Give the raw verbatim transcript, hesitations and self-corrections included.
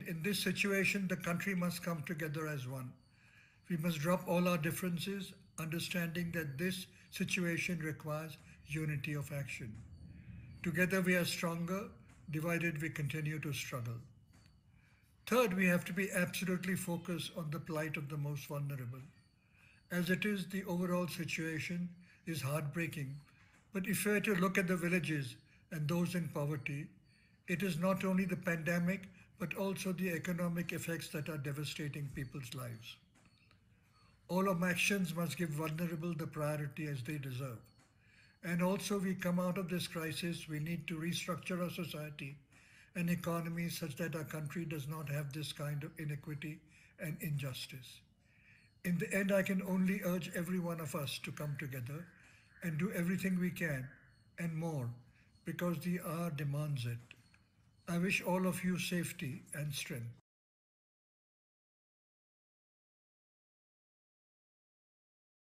In this situation, the country must come together as one. We must drop all our differences, understanding that this situation requires unity of action. Together we are stronger, divided we continue to struggle. Third, we have to be absolutely focused on the plight of the most vulnerable. As it is, the overall situation is heartbreaking, but if we were to look at the villages and those in poverty, it is not only the pandemic, but also the economic effects that are devastating people's lives. All our actions must give vulnerable the priority as they deserve. And also, we come out of this crisis, we need to restructure our society and economy such that our country does not have this kind of inequity and injustice. In the end, I can only urge every one of us to come together and do everything we can and more because the hour demands it. I wish all of you safety and strength.